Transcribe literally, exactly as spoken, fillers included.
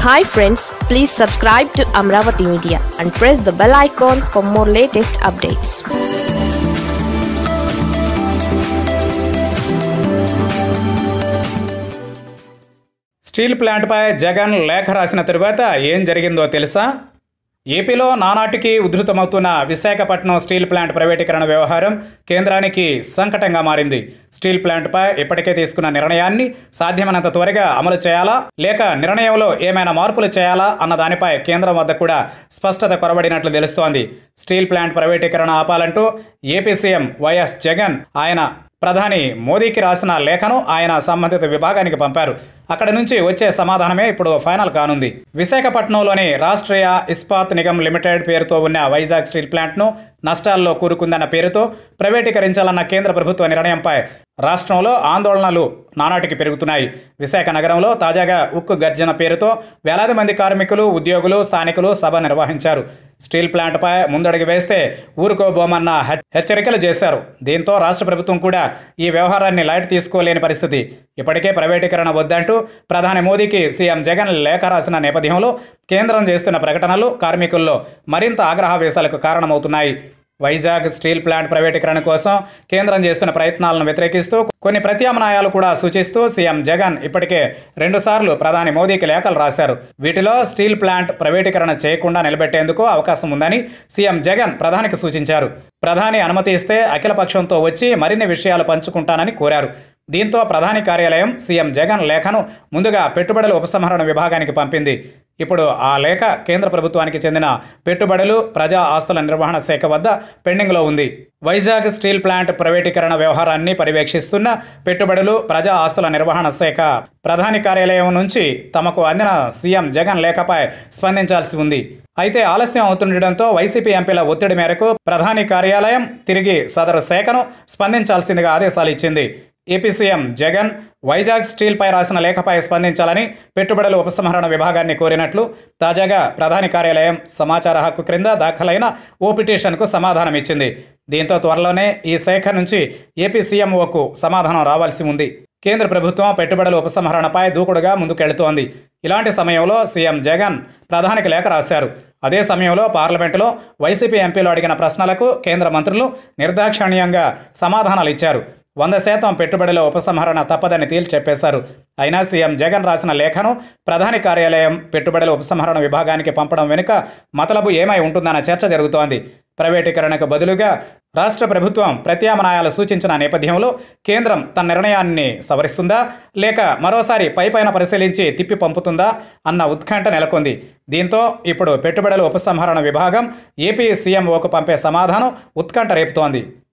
Hi friends, please subscribe to Amaravathi Media and press the bell icon for more latest updates. Steel ప్లాంట్పై జగన్ లేఖ రాసిన తరువాత ఏం జరిగిందో తెలుసా? ఏపీలో నానాటికి ఉధృతమవుతున్న విశాఖపట్నం స్టీల్ ప్లాంట్ ప్రైవేటీకరణ వ్యవహారం కేంద్రానికి సంకటంగా మారింది. స్టీల్ ప్లాంట్పై ఇప్పటికే తీసుకున్న నిర్ణయాన్ని సాధ్యమైనంత త్వరగా అమలు చేయాలా, లేక నిర్ణయంలో ఏమైనా మార్పులు చేయాలా అన్న దానిపై కేంద్రం వద్ద కూడా స్పష్టత కొరబడినట్లు తెలుస్తోంది. స్టీల్ ప్లాంట్ ప్రైవేటీకరణ ఆపాలంటూ ఏపీ సీఎం వైఎస్ జగన్ ఆయన ప్రధాని మోదీకి రాసిన లేఖను ఆయన సంబంధిత విభాగానికి పంపారు. అక్కడి నుంచి వచ్చే సమాధానమే ఇప్పుడు ఫైనల్ కానుంది. విశాఖపట్నంలోని రాష్ట్రీయ ఇస్పాత్ నిగమ్ లిమిటెడ్ పేరుతో ఉన్న వైజాగ్ స్టీల్ ప్లాంట్ను నష్టాల్లో కూరుకుందన్న పేరుతో ప్రైవేటీకరించాలన్న కేంద్ర ప్రభుత్వ నిర్ణయంపై రాష్ట్రంలో ఆందోళనలు నానాటికి పెరుగుతున్నాయి. విశాఖ నగరంలో తాజాగా ఉక్కు గర్జన పేరుతో వేలాది మంది కార్మికులు, ఉద్యోగులు, స్థానికులు సభ నిర్వహించారు. స్టీల్ ప్లాంట్పై ముందడుగు వేస్తే ఊరుకోబోమన్న హెచ్చరికలు చేశారు. దీంతో రాష్ట్ర ప్రభుత్వం కూడా ఈ వ్యవహారాన్ని లైట్ తీసుకోలేని పరిస్థితి. ఇప్పటికే ప్రైవేటీకరణ వద్దంటూ ప్రధాని మోదీకి సీఎం జగన్ లేఖ రాసిన నేపథ్యంలో కేంద్రం చేస్తున్న ప్రకటనలు కార్మికుల్లో మరింత ఆగ్రహావేశాలకు కారణమవుతున్నాయి. వైజాగ్ స్టీల్ ప్లాంట్ ప్రైవేటీకరణ కోసం కేంద్రం చేస్తున్న ప్రయత్నాలను వ్యతిరేకిస్తూ కొన్ని ప్రత్యామ్నాయాలు కూడా సూచిస్తూ సీఎం జగన్ ఇప్పటికే రెండుసార్లు ప్రధాని మోదీకి లేఖలు రాశారు. వీటిలో స్టీల్ ప్లాంట్ ప్రైవేటీకరణ చేయకుండా నిలబెట్టేందుకు అవకాశం ఉందని సీఎం జగన్ ప్రధానికి సూచించారు. ప్రధాని అనుమతి ఇస్తే అఖిలపక్షంతో వచ్చి మరిన్ని విషయాలు పంచుకుంటానని కోరారు. దీంతో ప్రధాని కార్యాలయం సీఎం జగన్ లేఖను ముందుగా పెట్టుబడుల ఉపసంహరణ విభాగానికి పంపింది. ఇప్పుడు ఆ లేఖ కేంద్ర ప్రభుత్వానికి చెందిన పెట్టుబడులు, ప్రజా ఆస్తుల నిర్వహణ శాఖ వద్ద పెండింగ్లో ఉంది. వైజాగ్ స్టీల్ ప్లాంట్ ప్రైవేటీకరణ వ్యవహారాన్ని పర్యవేక్షిస్తున్న పెట్టుబడులు, ప్రజా ఆస్తుల నిర్వహణ శాఖ ప్రధాని కార్యాలయం నుంచి తమకు అందిన సీఎం జగన్ లేఖపై స్పందించాల్సి ఉంది. అయితే ఆలస్యం అవుతుండటంతో వైసీపీ ఎంపీల ఒత్తిడి మేరకు ప్రధాని కార్యాలయం తిరిగి సదరు శాఖను స్పందించాల్సిందిగా ఆదేశాలు ఇచ్చింది. ఏపీ సీఎం జగన్ వైజాగ్ స్టీల్పై రాసిన లేఖపై స్పందించాలని పెట్టుబడుల ఉపసంహరణ విభాగాన్ని కోరినట్లు తాజాగా ప్రధాని కార్యాలయం సమాచార హక్కు క్రింద దాఖలైన ఓ పిటిషన్కు సమాధానం ఇచ్చింది. దీంతో త్వరలోనే ఈ శాఖ నుంచి ఏపీ సీఎంఓకు సమాధానం రావాల్సి ఉంది. కేంద్ర ప్రభుత్వం పెట్టుబడుల ఉపసంహరణపై దూకుడుగా ముందుకెళ్తోంది. ఇలాంటి సమయంలో సీఎం జగన్ ప్రధానికి లేఖ రాశారు. అదే సమయంలో పార్లమెంటులో వైసీపీ ఎంపీలు అడిగిన ప్రశ్నలకు కేంద్ర మంత్రులు నిర్దాక్షిణ్యంగా సమాధానాలు ఇచ్చారు. వంద శాతం పెట్టుబడుల ఉపసంహరణ తప్పదని తేల్చి చెప్పేశారు. అయినా సీఎం జగన్ రాసిన లేఖను ప్రధాని కార్యాలయం పెట్టుబడుల ఉపసంహరణ విభాగానికి పంపడం వెనుక మతలబు ఏమై ఉంటుందన్న చర్చ జరుగుతోంది. ప్రైవేటీకరణకు బదులుగా రాష్ట్ర ప్రభుత్వం ప్రత్యామ్నాయాలు సూచించిన నేపథ్యంలో కేంద్రం తన నిర్ణయాన్ని సవరిస్తుందా, లేక మరోసారి పైపైన పరిశీలించి తిప్పి పంపుతుందా అన్న ఉత్కంఠ నెలకొంది. దీంతో ఇప్పుడు పెట్టుబడుల ఉపసంహరణ విభాగం ఏపీ సీఎంఓకు పంపే సమాధానం ఉత్కంఠ రేపుతోంది.